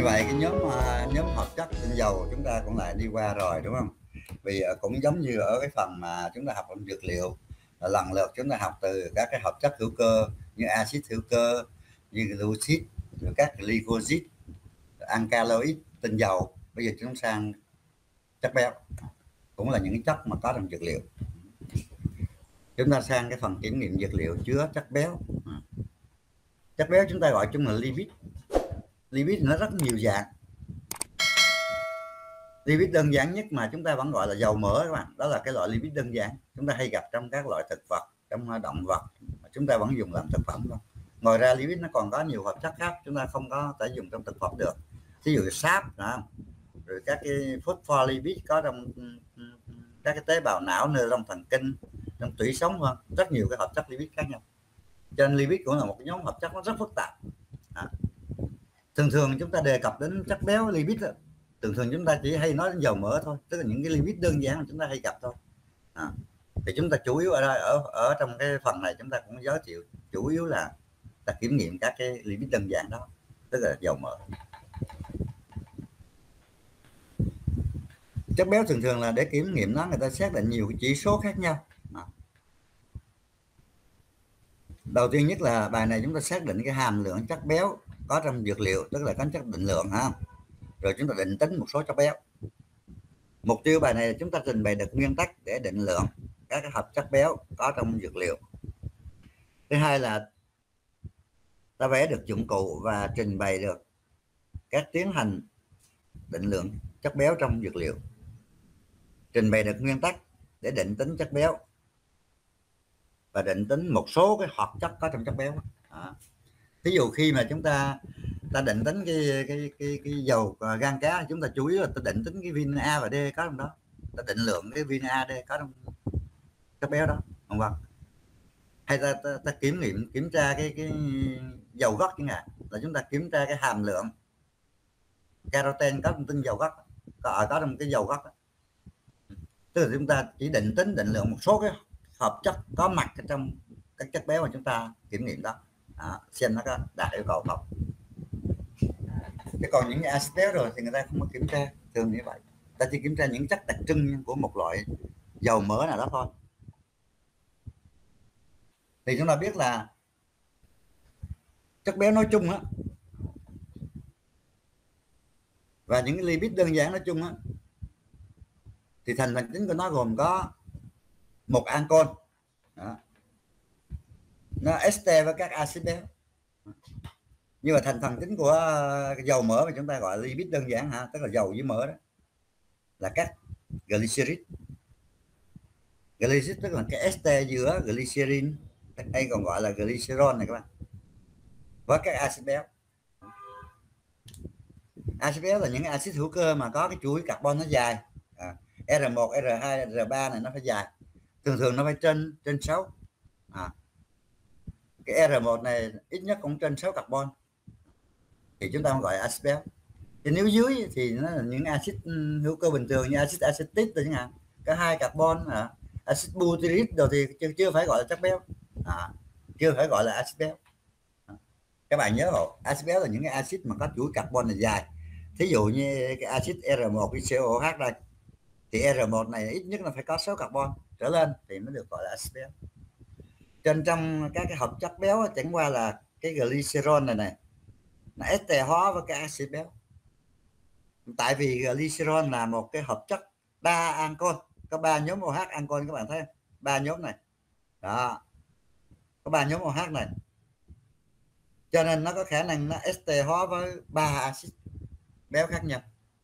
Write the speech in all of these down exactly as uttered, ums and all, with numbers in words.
vậy cái nhóm à, nhóm hợp chất tinh dầu chúng ta cũng lại đi qua rồi đúng không? Vì à, cũng giống như ở cái phần mà chúng ta học trong dược liệu, là lần lượt chúng ta học từ các cái hợp chất hữu cơ như axit hữu cơ, như glucid, rồi các glycosid, alkaloid, tinh dầu. Bây giờ chúng sang chất béo, cũng là những cái chất mà có trong dược liệu. Chúng ta sang cái phần kiểm nghiệm dược liệu chứa chất béo. Chất béo chúng ta gọi chung là lipid. Lipid nó rất nhiều dạng. Lipid đơn giản nhất mà chúng ta vẫn gọi là dầu mỡ các bạn, đó là cái loại lipid đơn giản chúng ta hay gặp trong các loại thực vật, trong động vật mà chúng ta vẫn dùng làm thực phẩm thôi. Ngoài ra lipid nó còn có nhiều hợp chất khác chúng ta không có thể dùng trong thực phẩm được, ví dụ sáp, rồi các cái phospholipid có trong các cái tế bào não, neuron thần kinh, trong tủy sống, hơn rất nhiều cái hợp chất lipid khác nhau. Cho nên lipid cũng là một cái nhóm hợp chất nó rất phức tạp. À, thường thường chúng ta đề cập đến chất béo lipid, thường thường chúng ta chỉ hay nói đến dầu mỡ thôi, tức là những cái lipid đơn giản mà chúng ta hay gặp thôi. À, thì chúng ta chủ yếu ở đây, ở ở trong cái phần này chúng ta cũng giới thiệu chủ yếu là ta kiểm nghiệm các cái lipid đơn giản đó, tức là dầu mỡ. Chất béo thường thường là để kiểm nghiệm nó, người ta xác định nhiều cái chỉ số khác nhau. À, đầu tiên nhất là bài này chúng ta xác định cái hàm lượng chất béo có trong dược liệu, tức là có chất định lượng ha. Rồi chúng ta định tính một số chất béo. Mục tiêu bài này là chúng ta trình bày được nguyên tắc để định lượng các cái hợp chất béo có trong dược liệu. Thứ hai là ta vẽ được dụng cụ và trình bày được các tiến hành định lượng chất béo trong dược liệu, trình bày được nguyên tắc để định tính chất béo và định tính một số cái hợp chất có trong chất béo. À, ví dụ khi mà chúng ta ta định tính cái cái cái, cái dầu gan cá, chúng ta chú ý là ta định tính cái vitamin A và D có trong đó, ta định lượng cái vitamin A, D có trong chất béo đó, không vâng? Hay ta, ta, ta kiểm nghiệm kiểm tra cái cái dầu gốc chẳng hạn, là chúng ta kiểm tra cái hàm lượng caroten có trong tinh dầu gốc, có, có trong cái dầu gốc đó. Tức là chúng ta chỉ định tính định lượng một số cái hợp chất có mặt trong các chất béo mà chúng ta kiểm nghiệm đó. À, xem nó có đạt yêu cầu không. Thế còn những axit béo rồi thì người ta không có kiểm tra, thường như vậy ta chỉ kiểm tra những chất đặc trưng của một loại dầu mỡ nào đó thôi. Thì chúng ta biết là chất béo nói chung á, và những cái lipid đơn giản nói chung á, thì thành phần chính của nó gồm có một ancol, nó ester với các axit béo. Nhưng mà thành phần chính của dầu mỡ mà chúng ta gọi là lipid đơn giản ha, tức là dầu với mỡ đó, là các glycerid. Glycerid tức là cái ester giữa glycerin, hay còn gọi là glycerol này các bạn, với các axit béo. Axit béo là những axit hữu cơ mà có cái chuỗi carbon nó dài, à, R một, R hai, R ba này nó phải dài, thường thường nó phải trên trên sáu. À, cái R một này ít nhất cũng trên sáu carbon thì chúng ta không gọi axit béo. Thì nếu dưới thì nó là những axit hữu cơ bình thường như axit acetic chẳng hạn, có hai carbon, à, axit butyric rồi thì chưa, chưa phải gọi là chất béo, à, chưa phải gọi là axit béo. À, các bạn nhớ hộ, axit béo là những cái axit mà có chuỗi carbon là dài. Thí dụ như cái axit R một với C O H đây, thì R một này ít nhất là phải có sáu carbon trở lên thì mới được gọi là axit béo. Trên trong các cái hợp chất béo chẳng qua là cái glycerol này này nó ester hóa với cái axit béo. Tại vì glycerol là một cái hợp chất đa ancol, có ba nhóm OH ancol, các bạn thấy ba nhóm này đó, có ba nhóm OH này, cho nên nó có khả năng nó ester hóa với ba axit béo khác nhau.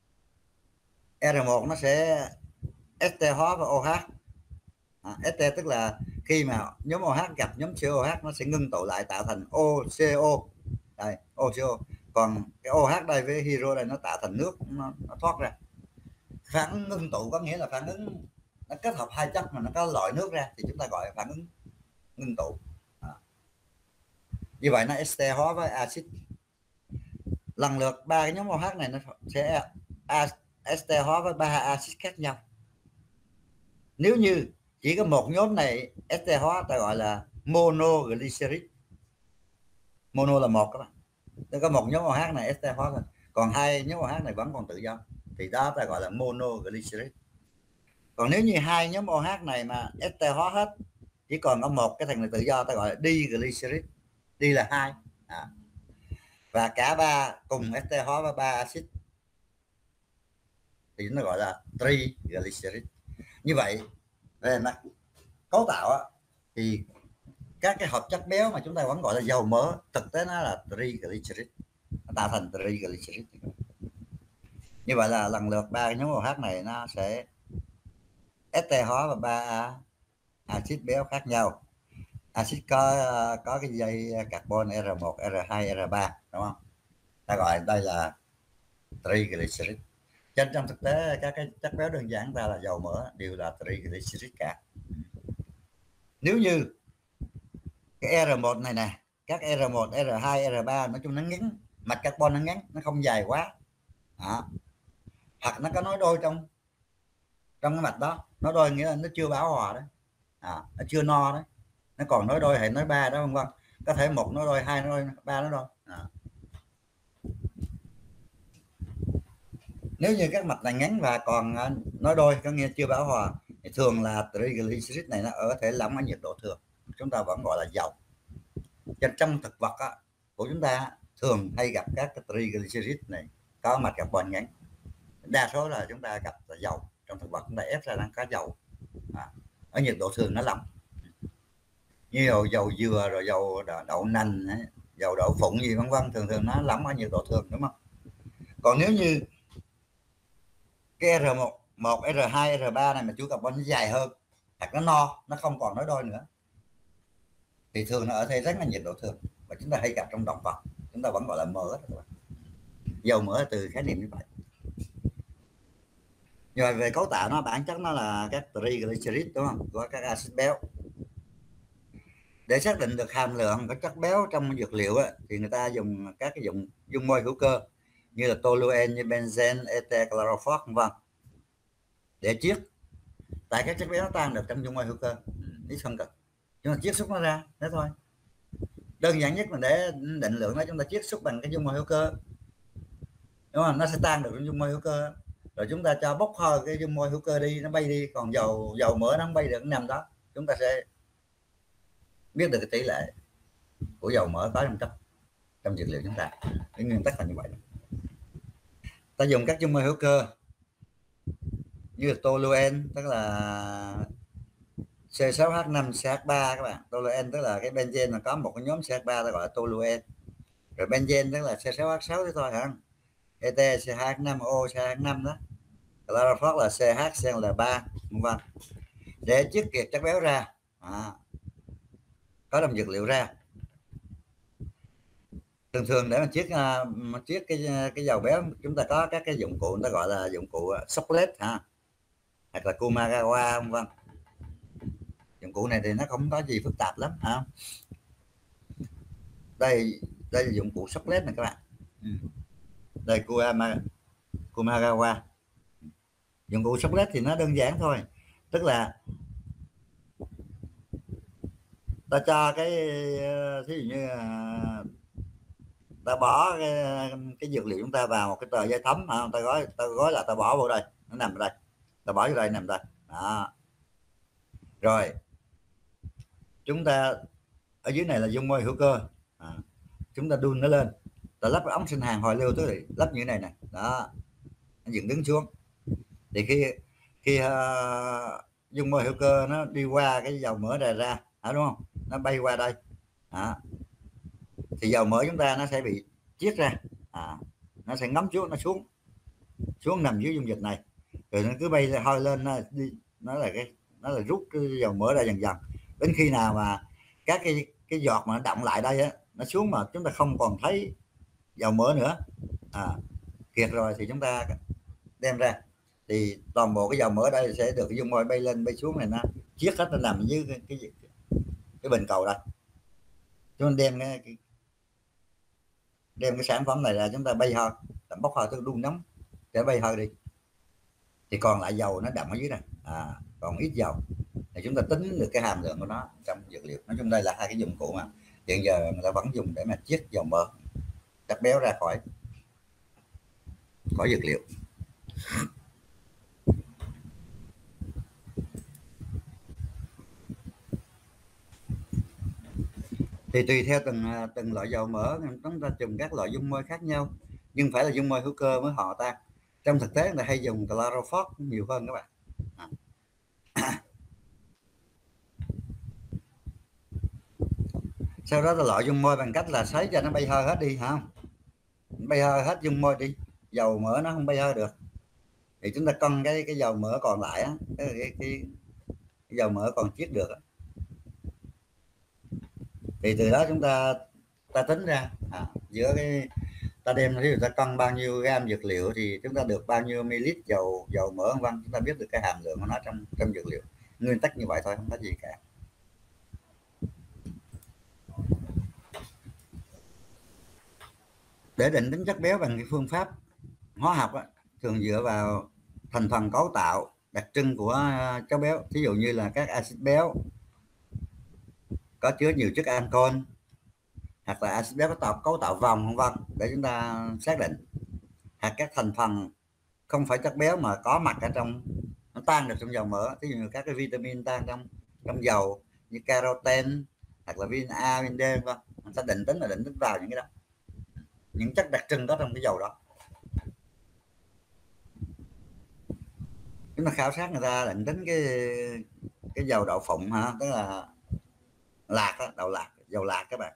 R một nó sẽ ester hóa với OH. À, ester tức là khi mà nhóm OH gặp nhóm C O H nó sẽ ngưng tụ lại tạo thành O C O đây, O C O. Còn cái OH đây với hydro đây nó tạo thành nước, nó, nó thoát ra. Phản ứng ngưng tụ có nghĩa là phản ứng nó kết hợp hai chất mà nó có loại nước ra thì chúng ta gọi là phản ứng ngưng tụ. À, như vậy nó ester hóa với axit. Lần lượt ba cái nhóm OH này nó sẽ ester hóa với ba axit khác nhau. Nếu như chỉ có một nhóm này ester hóa ta gọi là monoglycerid. Mono là một các bạn, có một nhóm OH này ester hóa rồi. còn hai nhóm OH này vẫn còn tự do thì đó ta gọi là monoglycerid. Còn nếu như hai nhóm OH này mà ester hóa hết, chỉ còn có một cái thành phần tự do, ta gọi là diglycerid. Đi là hai, à. Và cả ba cùng ester hóa với ba axit thì nó gọi là triglycerid. Như vậy về mặt cấu tạo á, thì các cái hợp chất béo mà chúng ta vẫn gọi là dầu mỡ, thực tế nó là triglycerid, nó tạo thành triglycerid. Như vậy là lần lượt ba cái nhóm OH này nó sẽ ester hóa và ba axit béo khác nhau. Axit có có cái dây carbon R một, R hai, R ba, đúng không? Ta gọi đây là triglycerid. Trên trong thực tế các cái chất béo đơn giản ta là dầu mỡ đều là triglycerid cả. Nếu như cái R một này nè, các R một, R hai, R ba nói chung nó ngắn, mạch carbon nó ngắn, nó không dài quá, đó. Hoặc nó có nối đôi trong trong cái mạch đó, nối đôi nghĩa là nó chưa bão hòa đó, à, nó chưa no đấy, nó còn nối đôi hay nối ba đó, vân vân. Có thể một nối đôi, hai nối đôi, ba nối đôi, à. Nếu như các mạch này ngắn và còn nối đôi, có nghĩa chưa bão hòa, thì thường là triglycerid này nó ở thể lỏng ở nhiệt độ thường, chúng ta vẫn gọi là dầu. Cho trong thực vật á, của chúng ta thường hay gặp các cái triglycerid này có mạch carbon ngắn. Đa số là chúng ta gặp là dầu, trong thực vật chúng ta ép ra đang có dầu, à, ở nhiệt độ thường nó lỏng, như dầu, dầu dừa rồi dầu đậu nành, dầu đậu phụng gì vân vân, thường thường nó lỏng ở nhiệt độ thường, đúng không? Còn nếu như cái R một, một R hai, R ba này mà chuỗi carbon nó dài hơn, hoặc nó no, nó không còn nối đôi nữa, thì thường nó ở đây rất là nhiệt độ thường, và chúng ta hay gặp trong động vật, chúng ta vẫn gọi là mỡ. Dầu mỡ từ khái niệm như vậy. Rồi về cấu tạo nó, bản chất nó là các triglycerid, đúng không, của các axit béo. Để xác định được hàm lượng của chất béo trong dược liệu á, thì người ta dùng các cái dụng dung môi hữu cơ như là toluen, như benzen, ether, chlorophos, vân vân để chiết. Tại các chất béo nó tan được trong dung môi hữu cơ, ít phân cực, chúng ta chiết xuất nó ra thế thôi. Đơn giản nhất là để định lượng nó, chúng ta chiết xuất bằng cái dung môi hữu cơ, đúng không? Nó sẽ tan được trong dung môi hữu cơ, rồi chúng ta cho bốc hơi cái dung môi hữu cơ đi, nó bay đi, còn dầu dầu mỡ nó không bay được, nó nằm đó. Chúng ta sẽ biết được cái tỷ lệ của dầu mỡ có trong chất trong dược liệu chúng ta. Cái nguyên tắc là như vậy. Ta dùng các dung môi hữu cơ như là toluen, tức là C sáu H năm C H ba các bạn. Toluen tức là cái benzen mà có một cái nhóm C H ba ta gọi là toluen. Rồi benzen tức là C sáu H sáu thế thôi hả? Et C hai H năm O C hai H năm đó. Chlorophos là C H C L ba, vân vân. Để chiết kiệt chất béo ra, à, có trong dược liệu ra. Thường thường để mà chiết uh, chiết cái cái dầu béo, chúng ta có các cái dụng cụ, người ta gọi là dụng cụ Socklet ha, hoặc là Kumagawa, vân vân. Dụng cụ này thì nó không có gì phức tạp lắm ha. Đây đây là dụng cụ Socklet này các bạn. Đây Kumagawa. Dụng cụ Socklet thì nó đơn giản thôi, tức là ta cho cái thí dụ như ta bỏ cái, cái dược liệu chúng ta vào một cái tờ giấy thấm, à, ta gói ta gói là ta bỏ vào đây, nó nằm ở đây, ta bỏ vô đây, nằm đây đó. Rồi chúng ta ở dưới này là dung môi hữu cơ, à, chúng ta đun nó lên, ta lắp ống sinh hàn hồi lưu tới, lắp như thế này nè, đó, nó dựng đứng xuống. Thì khi khi uh, dung môi hữu cơ nó đi qua cái dầu mỡ này ra, à, đúng không, nó bay qua đây, à, thì dầu mỡ chúng ta nó sẽ bị chiết ra, à, nó sẽ ngấm xuống, nó xuống xuống nằm dưới dung dịch này, rồi nó cứ bay hơi lên, nó đi, nó là cái nó là rút cái dầu mỡ ra dần dần, đến khi nào mà các cái cái giọt mà nó đọng lại đây á, nó xuống mà chúng ta không còn thấy dầu mỡ nữa, à, kiệt rồi thì chúng ta đem ra, thì toàn bộ cái dầu mỡ đây sẽ được cái dung môi bay lên bay xuống này, nó chiết hết, nó nằm dưới cái cái, cái bình cầu đây. Chúng ta đem cái đem cái sản phẩm này là chúng ta bay hơi, bốc hơi tới đun nóng để bay hơi đi, thì còn lại dầu nó đậm ở dưới này, à, còn ít dầu thì chúng ta tính được cái hàm lượng của nó trong dược liệu. Nói chung đây là hai cái dụng cụ mà hiện giờ người ta vẫn dùng để mà chiết dầu mỡ, chất béo ra khỏi có dược liệu. Thì tùy theo từng từng loại dầu mỡ chúng ta dùng các loại dung môi khác nhau, nhưng phải là dung môi hữu cơ mới họ tan. Trong thực tế là hay dùng chlorophos nhiều hơn các bạn. À. Sau đó là loại dung môi bằng cách là sấy cho nó bay hơi hết đi hả, bay hơi hết dung môi đi, dầu mỡ nó không bay hơi được, thì chúng ta cân cái cái dầu mỡ còn lại á, cái, cái, cái, cái dầu mỡ còn chiết được á. Thì từ đó chúng ta ta tính ra à, giữa cái ta đem ví dụ ta cân bao nhiêu gam dược liệu thì chúng ta được bao nhiêu ml dầu dầu mỡ vân vân, chúng ta biết được cái hàm lượng của nó trong trong dược liệu. Nguyên tắc như vậy thôi, không có gì cả. Để định tính chất béo bằng cái phương pháp hóa học á, thường dựa vào thành phần cấu tạo đặc trưng của chất béo, ví dụ như là các axit béo có chứa nhiều chất ancol, hoặc là axit béo có tạo cấu tạo vòng vân vân, để chúng ta xác định. Hoặc các thành phần không phải chất béo mà có mặt ở trong, nó tan được trong dầu mỡ, ví dụ như các cái vitamin tan trong trong dầu như caroten hoặc là vitamin A, vitamin D vân. Mình sẽ định tính là định tính vào những cái đó, những chất đặc trưng có trong cái dầu đó. Chúng ta khảo sát người ta định tính cái cái dầu đậu phụng ha, tức là lạc đó, đậu lạc, dầu lạc các bạn,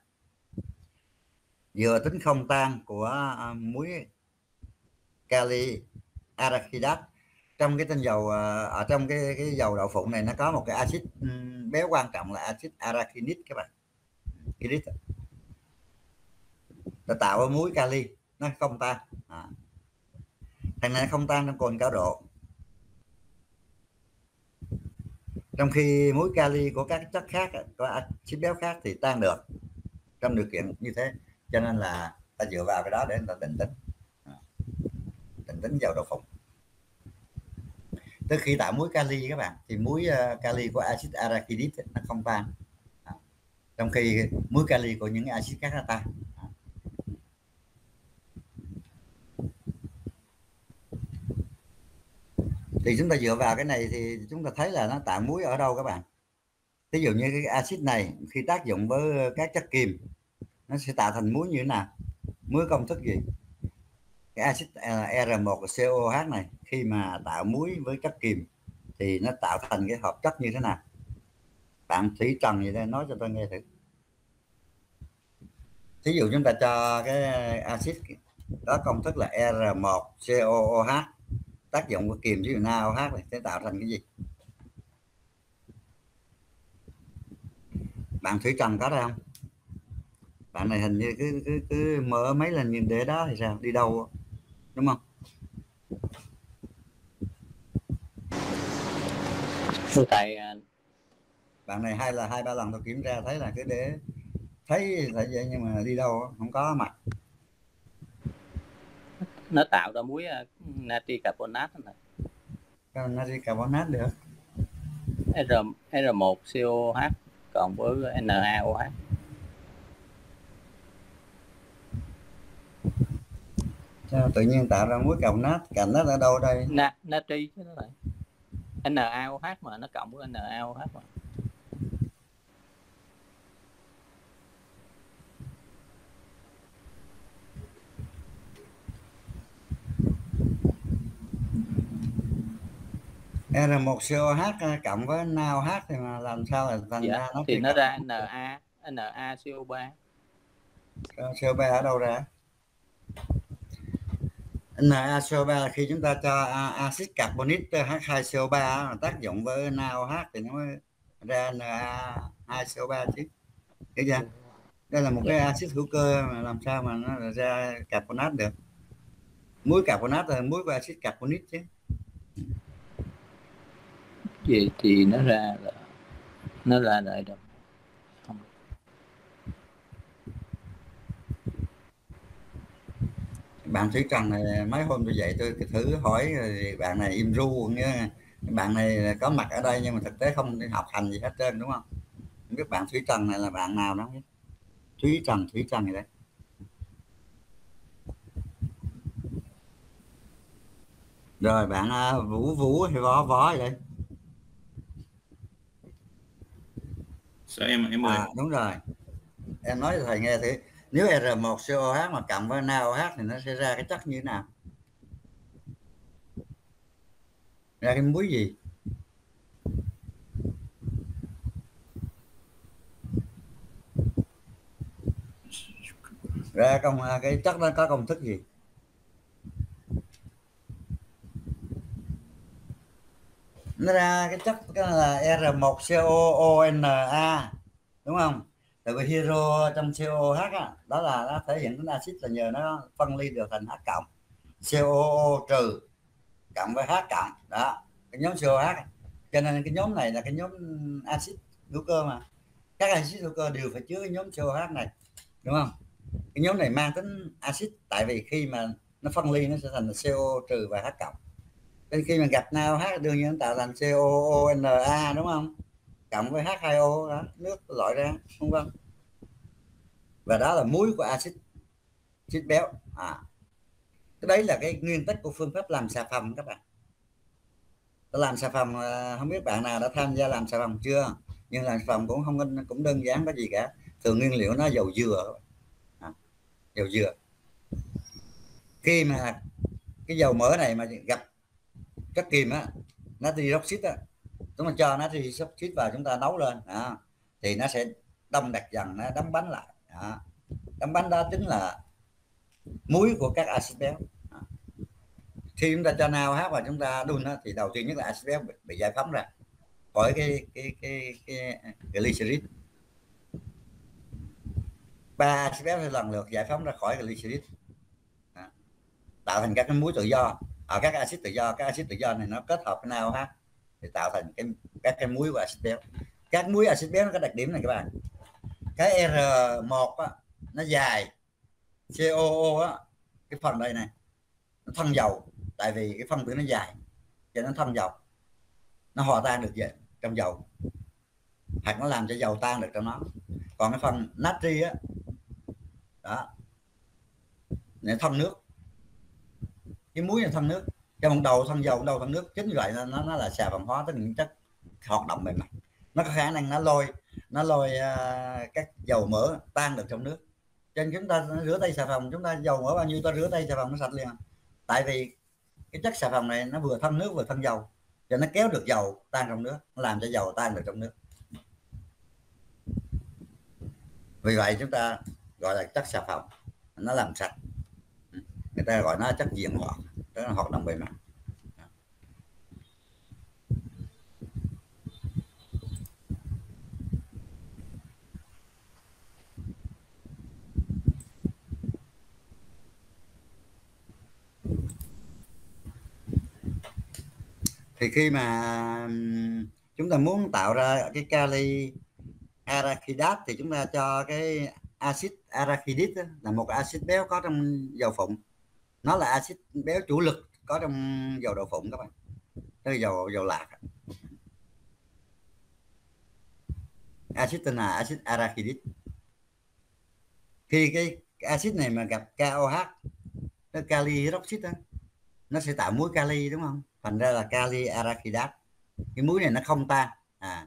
vừa tính không tan của uh, muối kali arachidat. Trong cái tinh dầu uh, ở trong cái cái dầu đậu phụng này nó có một cái axit um, béo quan trọng là axit arachidonic các bạn, Iric. Nó tạo ra muối kali, nó không tan, à. Thằng này không tan trong cồn cao độ, trong khi muối kali của các chất khác, có axit béo khác thì tan được trong điều kiện như thế. Cho nên là ta dựa vào cái đó để ta định tính, à, định tính dầu đậu phụng. Tới khi tạo muối kali các bạn thì muối uh, kali của axit arachidic nó không tan, à, trong khi muối kali của những axit khác nó tan. À. Thì chúng ta dựa vào cái này thì chúng ta thấy là nó tạo muối ở đâu các bạn. Ví dụ như cái axit này khi tác dụng với các chất kiềm nó sẽ tạo thành muối như thế nào, muối công thức gì. Cái axit R một C O H này khi mà tạo muối với chất kiềm thì nó tạo thành cái hợp chất như thế nào. Bạn Thủy Trần gì đây nói cho tôi nghe thử. Ví dụ chúng ta cho cái axit đó công thức là R một C O H, tác dụng của kiềm với NaOH này sẽ tạo thành cái gì? Bạn Thủy Trần có đây không? Bạn này hình như cứ cứ, cứ mở mấy lần nhìn để đó thì sao, đi đâu đúng không? Tại bạn này hay là hai ba lần tôi kiểm tra thấy là cứ để thấy là vậy, nhưng mà đi đâu không có mặt. nó tạo ra muối natri carbonate này. Natri carbonate được. R R một C O H cộng với NaOH. Sao tự nhiên tạo ra muối carbonate, cạnh nó ở đâu đây? Na, natri chứ đó này. NaOH mà nó cộng với NaOH mà. R một C O H cộng với NaOH thì mà làm sao là thành dạ, ra nó thì nó ra Na NaCO3. C O ba ở đâu ra? NaCO3 là khi chúng ta cho axit carbonic H hai C O ba tác dụng với NaOH thì nó mới ra Na hai C O ba chứ. Thấy chưa? Đây là một dạ. cái axit hữu cơ mà làm sao mà nó ra carbonate được. Muối carbonate là muối của axit carbonic chứ. Vậy thì nó ra là nó ra lại được. Không. Bạn Thủy Trần này mấy hôm tôi dậy tôi thử hỏi bạn này im ru nha. Bạn này có mặt ở đây nhưng mà thực tế không đi học hành gì hết trơn đúng không? Không biết bạn Thủy Trần này là bạn nào đó? Thúy Trần, Thúy Trần gì đấy. Rồi bạn uh, Vũ Vũ hay Võ Võ gì đây? Sao em em ơi? À đúng rồi, em nói cho thầy nghe thử, nếu R một C O H mà cộng với NaOH thì nó sẽ ra cái chất như thế nào, ra cái muối gì? Ra công cái chất đó có công thức gì? Nó ra cái chất cái là R một C O O N A đúng không? Tại vì hydro trong C O H á, đó là nó thể hiện tính axit là nhờ nó phân ly được thành H cộng, C O O trừ cộng với H cộng, đó cái nhóm C O H, cho nên cái nhóm này là cái nhóm axit hữu cơ, mà các axit hữu cơ đều phải chứa cái nhóm C O H này, đúng không? Cái nhóm này mang tính axit, tại vì khi mà nó phân ly nó sẽ thành C O trừ và H cộng, nên khi mà gặp NaOH đương nhiên nó tạo thành C O O N A đúng không, cộng với H hai O đó, nước loại ra, vân vân. Và đó là muối của axit axit béo. À, cái đấy là cái nguyên tắc của phương pháp làm xà phòng các bạn. Làm xà phòng không biết bạn nào đã tham gia làm xà phòng chưa, nhưng làm xà phòng cũng không cũng đơn giản có gì cả. Thường nguyên liệu nó dầu dừa, à, dầu dừa. Khi mà cái dầu mỡ này mà gặp chất kiềm á, natri oxide á, chúng ta cho natri oxide vào chúng ta nấu lên, à, thì nó sẽ đông đặc dần, nó đóng bánh lại, à, đóng bánh đó chính là muối của các axit béo. À, khi chúng ta cho NaOH và chúng ta đun á, thì đầu tiên nhất là axit béo bị, bị giải phóng ra khỏi cái cái cái cái, cái glycerin. Ba axit béo thì lần lượt giải phóng ra khỏi glycerin, à, tạo thành các cái muối tự do. Ở các axit tự do, các axit tự do này nó kết hợp với NaOH thì tạo thành cái các cái muối của axit béo. Các muối axit béo nó có đặc điểm này các bạn, cái R một á, nó dài, C O O á, cái phần đây này nó thân dầu, tại vì cái phân tử nó dài cho nó thân dầu, nó hòa tan được về trong dầu hoặc nó làm cho dầu tan được trong nó. Còn cái phần natri á, đó này thân nước, cái muối này thân nước, trong một đầu thân dầu, đầu thân nước, chính vì vậy nó nó là xà phòng hóa, tức là những chất hoạt động bề mặt, nó có khả năng nó lôi nó lôi uh, các dầu mỡ tan được trong nước. Cho nên chúng ta rửa tay xà phòng, chúng ta dầu mỡ bao nhiêu ta rửa tay xà phòng nó sạch liền, tại vì cái chất xà phòng này nó vừa thân nước vừa thân dầu, cho nó kéo được dầu tan trong nước, nó làm cho dầu tan được trong nước. Vì vậy chúng ta gọi là chất xà phòng, nó làm sạch, người ta gọi nó chất diện hoạt, đó là hoạt động bề mặt. Thì khi mà chúng ta muốn tạo ra cái kali arachidat thì chúng ta cho cái axit arachidic là một axit béo có trong dầu phụng, nó là axit béo chủ lực có trong dầu đậu phụng các bạn, tức là dầu dầu lạc. Axit tên là axit arachidic. Khi cái axit này mà gặp KOH, nó kali hydroxide, nó sẽ tạo muối kali đúng không, thành ra là kali arachidat. Cái muối này nó không tan, à,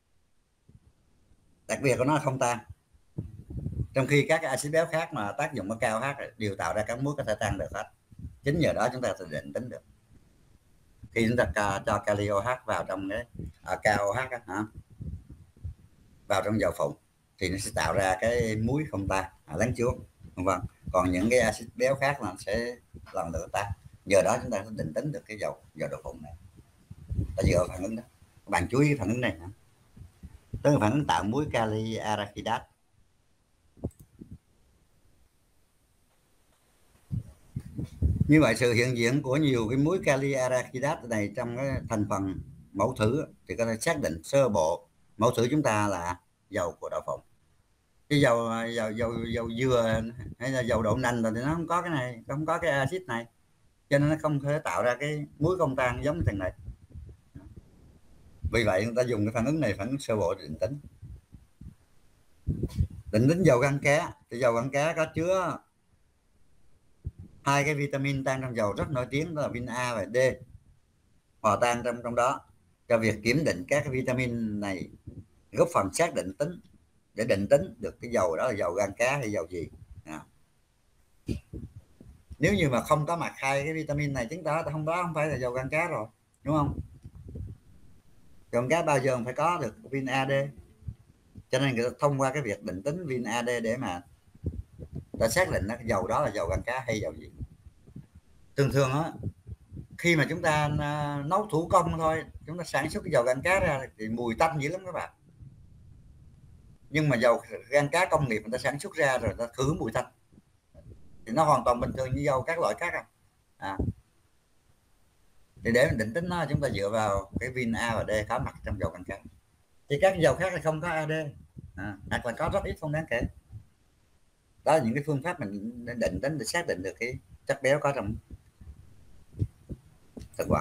đặc biệt của nó là không tan, trong khi các axit béo khác mà tác dụng của KOH đều tạo ra các muối có thể tan được hết. Chính nhờ đó chúng ta sẽ định tính được khi chúng ta cho kali OH vào trong cái à, KOH á, hả? vào trong dầu phụng thì nó sẽ tạo ra cái muối không tan, à, lắng chứa, vân. Còn những cái axit béo khác là sẽ lần lượt tan. Giờ đó chúng ta sẽ định tính được cái dầu dầu đậu phụng này, ta dựa phản ứng đó. Các bạn chú ý phản ứng này nữa, tức là phản ứng tạo muối kali arachidat. Như vậy sự hiện diện của nhiều cái muối kali arachidat này trong cái thành phần mẫu thử thì có thể xác định sơ bộ mẫu thử chúng ta là dầu của đậu phụng. Cái dầu dầu dầu dầu dừa hay là dầu đậu nành thì nó không có cái này, không có cái axit này, cho nên nó không thể tạo ra cái muối không tan giống thằng này. Vì vậy người ta dùng cái phản ứng này, phản ứng sơ bộ để định tính. Định tính dầu gan cá thì dầu gan cá có chứa hai cái vitamin tan trong dầu rất nổi tiếng, đó là vitamin A và D, hòa tan trong trong đó, cho việc kiểm định các cái vitamin này góp phần xác định tính để định tính được cái dầu đó là dầu gan cá hay dầu gì. À. Nếu như mà không có mặt hai cái vitamin này, chứng tỏ không đó không phải là dầu gan cá rồi, đúng không? Dầu gan cá bao giờ phải có được vitamin A, D, cho nên người ta thông qua cái việc định tính vitamin A, D để mà ta xác định cái dầu đó là dầu gan cá hay dầu gì. Thường thường á, khi mà chúng ta nấu thủ công thôi, chúng ta sản xuất cái dầu gan cá ra thì mùi tanh dữ lắm các bạn. Nhưng mà dầu gan cá công nghiệp người ta sản xuất ra rồi ta khử mùi tanh thì nó hoàn toàn bình thường như dầu các loại khác. À. À. Thì để mình định tính nó, chúng ta dựa vào cái vitamin A và D có mặt trong dầu gan cá. Thì các dầu khác thì không có A, D, à, hoặc là có rất ít, không đáng kể. Đó là những cái phương pháp mình định tính để xác định được cái chất béo có trong thực vật.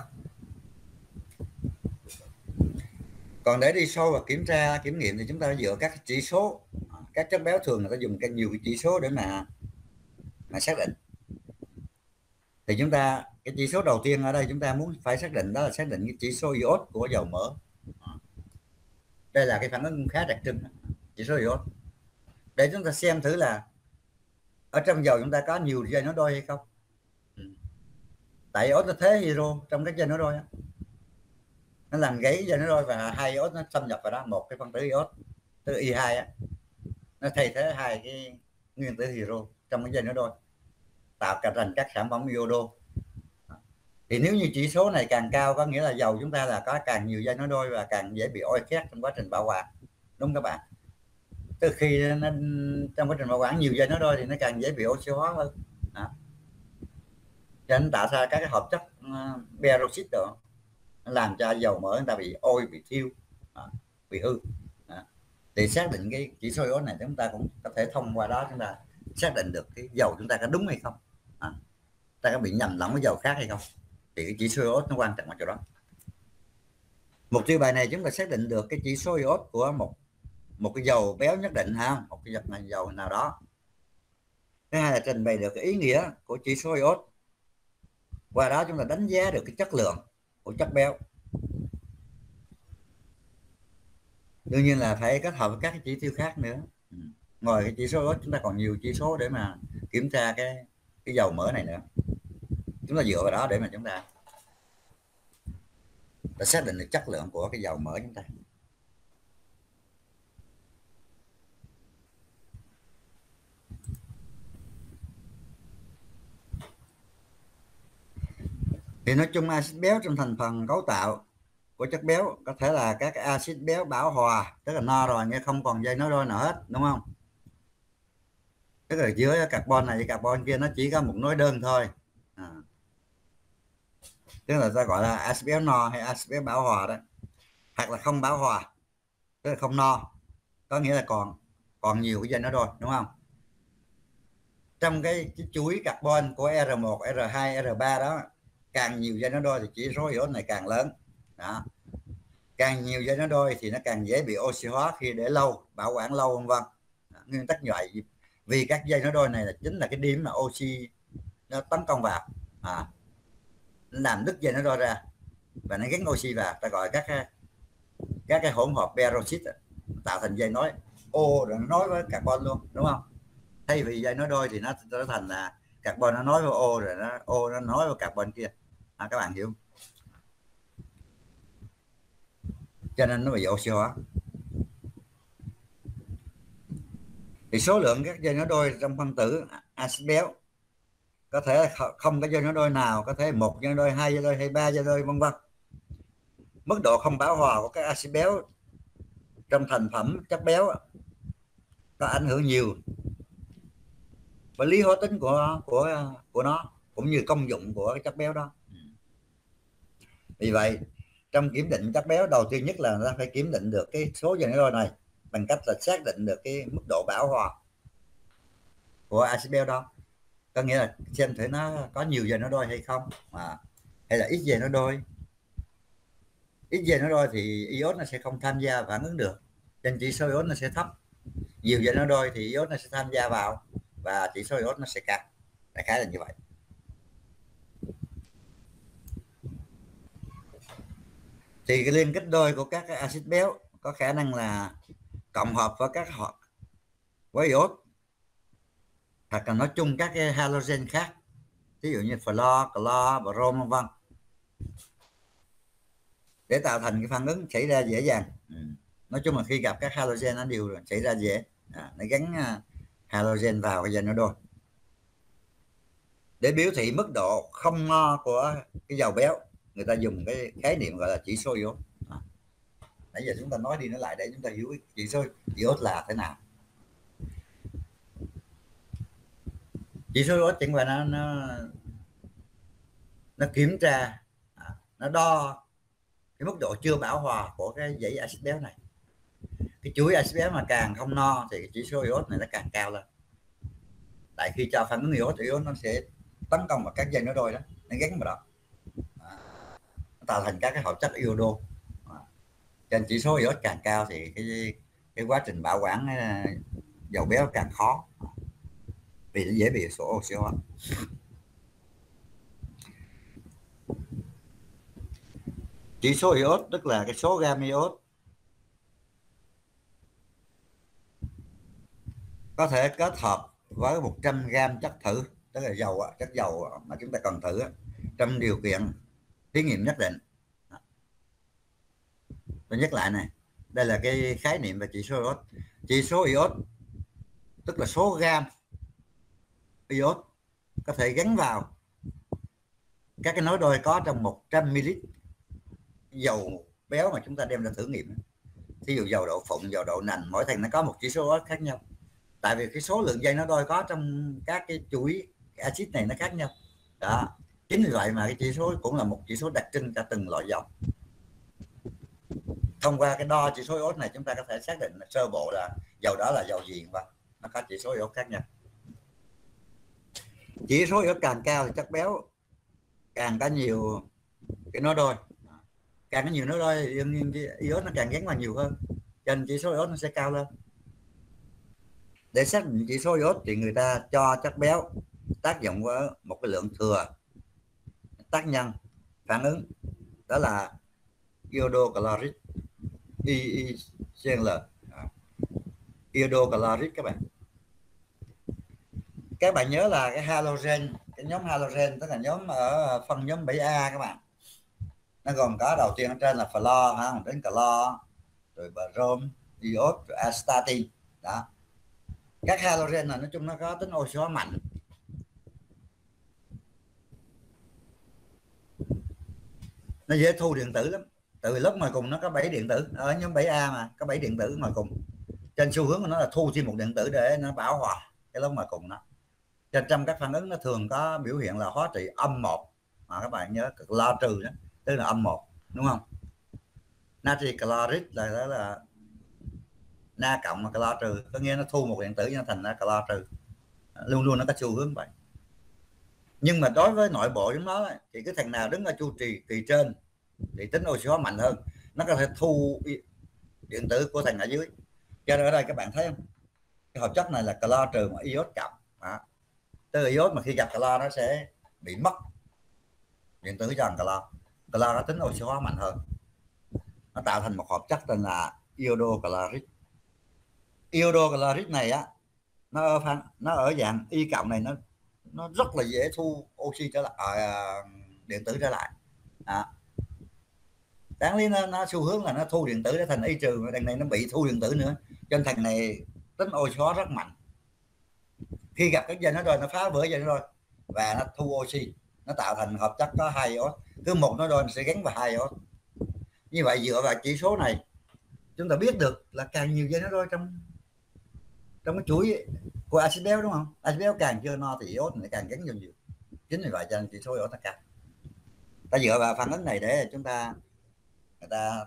Còn để đi sâu và kiểm tra kiểm nghiệm thì chúng ta dựa các chỉ số. Các chất béo thường người ta dùng cái nhiều cái chỉ số để mà mà xác định. Thì chúng ta cái chỉ số đầu tiên ở đây chúng ta muốn phải xác định đó là xác định cái chỉ số iốt của dầu mỡ. Đây là cái phản ứng khá đặc trưng, chỉ số iốt, để chúng ta xem thử là ở trong dầu chúng ta có nhiều dây nó đôi hay không. Tại iốt nó thế hydro trong các dây nó đôi, nó làm gãy dây nó đôi và hai iốt nó xâm nhập vào đó, một cái phân tử iốt tức là i hai á, nó thay thế hai cái nguyên tử hydro trong cái dây nó đôi, tạo cả thành các sản phẩm iodo. Thì nếu như chỉ số này càng cao có nghĩa là dầu chúng ta là có càng nhiều dây nó đôi và càng dễ bị oxy khác trong quá trình bảo quản, đúng các bạn? Từ khi nó, trong quá trình bảo quản nhiều dây nó đôi thì nó càng dễ bị oxy hóa hơn. Đó. Cho nên tạo ra các cái hợp chất uh, peroxide đó, nó làm cho dầu mỡ người ta bị ôi, bị thiêu, đó, bị hư. Đó. Thì xác định cái chỉ số iốt này chúng ta cũng có thể thông qua đó chúng ta xác định được cái dầu chúng ta có đúng hay không, à, ta có bị nhầm lẫn với dầu khác hay không. Thì cái chỉ số iốt nó quan trọng ở chỗ đó. Mục tiêu bài này chúng ta xác định được cái chỉ số iốt của một một cái dầu béo nhất định ha, một cái vật này dầu nào đó. Thứ hai là trình bày được cái ý nghĩa của chỉ số iốt. Qua đó chúng ta đánh giá được cái chất lượng của chất béo. Đương nhiên là phải kết hợp với các cái chỉ tiêu khác nữa. Ngoài cái chỉ số iốt chúng ta còn nhiều chỉ số để mà kiểm tra cái cái dầu mỡ này nữa. Chúng ta dựa vào đó để mà chúng ta để xác định được chất lượng của cái dầu mỡ chúng ta. Thì nói chung axit béo trong thành phần cấu tạo của chất béo có thể là các axit béo bão hòa, tức là no rồi nhưng không còn dây nói đôi nào hết, đúng không? Tức là giữa carbon này với carbon kia nó chỉ có một nối đơn thôi. À. Tức là ta gọi là axit béo no hay axit béo bão hòa đó, hoặc là không bão hòa, tức là không no, có nghĩa là còn còn nhiều cái dây nói đôi, đúng không? Trong cái, cái chuỗi carbon của R một, R hai, R ba đó, càng nhiều dây nói đôi thì chỉ số iốt này càng lớn. Đó. Càng nhiều dây nói đôi thì nó càng dễ bị oxy hóa khi để lâu, bảo quản lâu, vân vân. Nguyên tắc như vậy, vì các dây nói đôi này là chính là cái điểm mà oxy nó tấn công vào, à, nó làm đứt dây nói đôi ra và nó gắn oxy vào, ta gọi các các cái hỗn hợp peroxide tạo thành dây nói O rồi nó nối với carbon luôn, đúng không? Thay vì dây nói đôi thì nó trở thành là carbon nó nối với O rồi nó O nó nối với carbon kia, à, các bạn hiểu? Cho nên nó bị oxy hóa. Thì số lượng các dây nói đôi trong phân tử axit béo có thể không có dây nói đôi nào, có thể một dây nói đôi, hai dây đôi hay ba dây đôi, vân vân. Mức độ không bão hòa của các axit béo trong thành phẩm chất béo có ảnh hưởng nhiều với lý hóa tính của của của nó cũng như công dụng của cái chất béo đó. Vì vậy trong kiểm định chất béo, đầu tiên nhất là ta phải kiểm định được cái số dây nói đôi này bằng cách là xác định được cái mức độ bão hòa của axit béo đó, có nghĩa là xem thử nó có nhiều dây nói đôi hay không, à, hay là ít dây nói đôi. Ít dây nói đôi thì iốt nó sẽ không tham gia phản ứng được, trên chỉ số iốt nó sẽ thấp. Nhiều dây nói đôi thì iốt nó sẽ tham gia vào và chỉ số iốt nó sẽ cao. Đại khái là như vậy. thì cái liên kết đôi của các cái axit béo có khả năng là cộng hợp với các hợp với iốt, hoặc là nói chung các cái halogen khác, ví dụ như fluor, clo, brom vân vân, để tạo thành cái phản ứng xảy ra dễ dàng. Ừ. Nói chung là khi gặp các halogen nó đều xảy ra dễ, à, nó gắn uh, halogen vào cái dây đôi để biểu thị mức độ không no của cái dầu béo. Người ta dùng cái khái niệm gọi là chỉ số iốt. À. Nãy giờ chúng ta nói đi nói lại để chúng ta hiểu chỉ số iốt là thế nào. Chỉ số iốt chẳng qua nó nó nó kiểm tra, à, nó đo cái mức độ chưa bão hòa của cái dãy axit béo này. Cái chuỗi axit béo mà càng không no thì cái chỉ số iốt này nó càng cao lên. Tại khi cho phản ứng iốt, iốt nó sẽ tấn công vào các dây nó đôi đó, nó gắn vào đó, à, nó tạo thành các cái hợp chất iodo. À, trên chỉ số iốt càng cao thì cái cái quá trình bảo quản dầu béo càng khó, vì nó dễ bị số oxy hóa. Chỉ số iốt tức là cái số gam iốt có thể kết hợp với một trăm gam chất thử, tức là dầu chất dầu mà chúng ta cần thử trong điều kiện thí nghiệm nhất định. Tôi nhắc lại này, đây là cái khái niệm về chỉ số iốt. Chỉ số iốt tức là số gam iốt có thể gắn vào các cái nối đôi có trong một trăm mi li lít dầu béo mà chúng ta đem ra thử nghiệm. Thí dụ dầu đậu phụng, dầu đậu nành, mỗi thằng nó có một chỉ số iốt khác nhau. Tại vì cái số lượng dây nó đôi có trong các cái chuỗi axit này nó khác nhau đó. Chính vì vậy mà cái chỉ số cũng là một chỉ số đặc trưng cả từng loại dầu. Thông qua cái đo chỉ số iốt này chúng ta có thể xác định sơ bộ là dầu đó là dầu gì và nó có chỉ số iốt khác nhau. Chỉ số iốt càng cao thì chất béo càng có nhiều cái nối đôi, càng có nhiều nối đôi thì đương nhiên iốt nó càng gắn vào nhiều hơn, cho nên chỉ số iốt nó sẽ cao lên. Để xác định chỉ số iốt thì người ta cho chất béo tác dụng với một cái lượng thừa tác nhân phản ứng, đó là iodochloric, I I C L, iodochloric các bạn. Các bạn nhớ là cái halogen, cái nhóm halogen tức là nhóm ở phân nhóm bảy A các bạn. Nó gồm có đầu tiên ở trên là fluor ha, đến clo, rồi brom, iốt, rồi astatine đó. Các halogen này nói chung nó có tính oxy hóa mạnh, nó dễ thu điện tử lắm. Từ lớp ngoài cùng nó có bảy điện tử, ở nhóm bảy A mà có bảy điện tử ngoài cùng, trên xu hướng của nó là thu thêm một điện tử để nó bảo hòa cái lớp ngoài cùng nó. Trên trong các phản ứng nó thường có biểu hiện là hóa trị âm một, mà các bạn nhớ clo trừ đó, tức là âm một, đúng không? Natri chloride là đó là na cộng mà clo trừ, có nghĩa nó thu một điện tử nó thành ra clo trừ, luôn luôn nó có xu hướng vậy. Nhưng mà đối với nội bộ chúng nó thì cái thằng nào đứng ở chu kỳ kỳ trên thì tính oxy hóa mạnh hơn, nó có thể thu điện tử của thằng ở dưới. Cho nên ở đây các bạn thấy không, cái hợp chất này là clo trừ mà iốt cộng đó. Tức là iốt mà khi gặp clo nó sẽ bị mất điện tử cho thằng clo. Clo nó tính oxy hóa mạnh hơn, nó tạo thành một hợp chất tên là iodochloric. Iodochloric này á, nó ở nó ở dạng y cộng này, nó nó rất là dễ thu oxy trở lại, à, điện tử trở lại. À, đáng lý nó, nó xu hướng là nó thu điện tử để thành y trừ, mà đằng này nó bị thu điện tử nữa, cho nên thằng này tính oxy hóa rất mạnh. Khi gặp các dây nó đôi nó phá vỡ dây nó đôi và nó thu oxy, nó tạo thành hợp chất có hai iốt, cứ một nó đôi nó sẽ gắn vào hai iốt. Như vậy dựa vào chỉ số này chúng ta biết được là càng nhiều dây nó đôi trong trong cái chuỗi của axit béo, đúng không? Axit béo càng chưa no thì iốt nó càng gắn vào nhiều. Chính vì vậy cho nên chỉ số iốt nó cao. Ta dựa vào phản ứng này để chúng ta người ta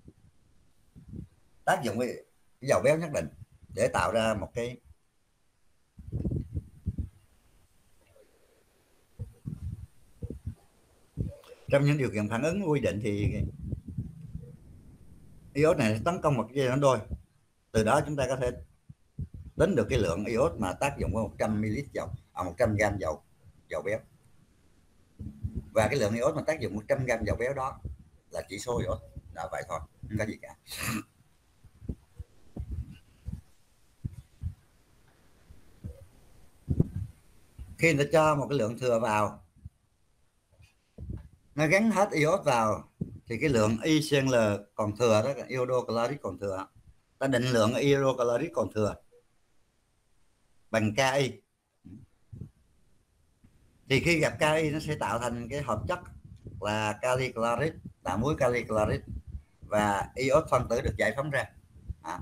tác dụng cái dầu béo nhất định để tạo ra một cái trong những điều kiện phản ứng quy định thì iốt này tấn công một dây nó đôi. Từ đó chúng ta có thể tính được cái lượng iốt mà tác dụng với một trăm mi li lít dầu, à, một trăm gam dầu dầu béo, và cái lượng iốt mà tác dụng một trăm gam dầu béo đó là chỉ số iốt. là vậy thôi, không có gì cả. Khi người ta cho một cái lượng thừa vào, nó gắn hết iốt vào, thì cái lượng I C L còn thừa đó, iodochloride còn thừa, ta định lượng iodochloride còn thừa bằng Ki. Thì khi gặp Ki nó sẽ tạo thành cái hợp chất là kali chloride, tạo muối kali chloride, và iốt phân tử được giải phóng ra. À.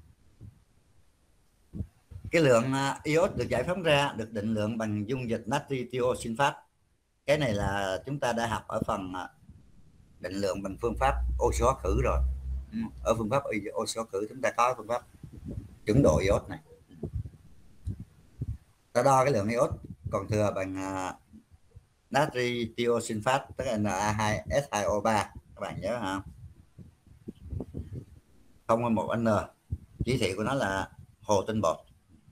Cái lượng iốt được giải phóng ra được định lượng bằng dung dịch natri thiosulfat. Cái này là chúng ta đã học ở phần định lượng bằng phương pháp oxy hóa khử rồi. Ở phương pháp oxy hóa khử chúng ta có phương pháp chuẩn độ iốt này. Ta đo cái lượng iốt còn thừa bằng natri thiosulfat, tức là Na hai S hai O ba, các bạn nhớ không? không một N. Chỉ thị của nó là hồ tinh bột.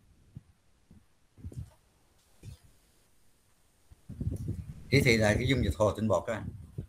Chỉ thị là cái dung dịch hồ tinh bột các bạn.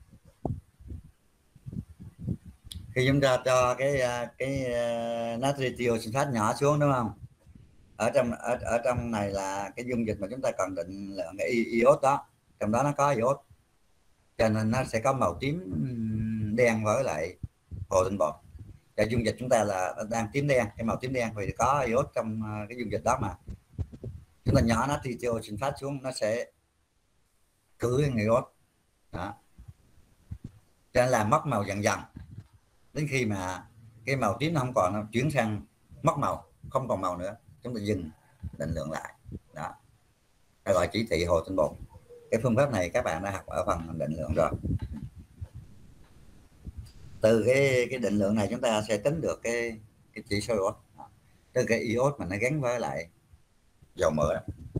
Khi chúng ta cho cái cái natri thiosulfat nhỏ xuống, đúng không? Ở trong ở, ở trong này là cái dung dịch mà chúng ta cần định lượng cái iốt đó, trong đó nó có iốt, cho nên nó sẽ có màu tím đen với lại hồ tinh bột. Và dung dịch chúng ta là đang tím đen, cái màu tím đen vì có iốt trong cái dung dịch đó, mà chúng ta nhỏ natri thiosulfat xuống nó sẽ khử cái iốt đó, cho nên là mất màu dần dần, đến khi mà cái màu tím nó không còn, nó chuyển sang mất màu, không còn màu nữa, chúng ta dừng định lượng lại đó, ta gọi chỉ thị hồ tinh bột. Cái phương pháp này các bạn đã học ở phần định lượng rồi. Từ cái cái định lượng này chúng ta sẽ tính được cái cái chỉ số iốt, từ cái iốt mà nó gắn với lại dầu mỡ đó.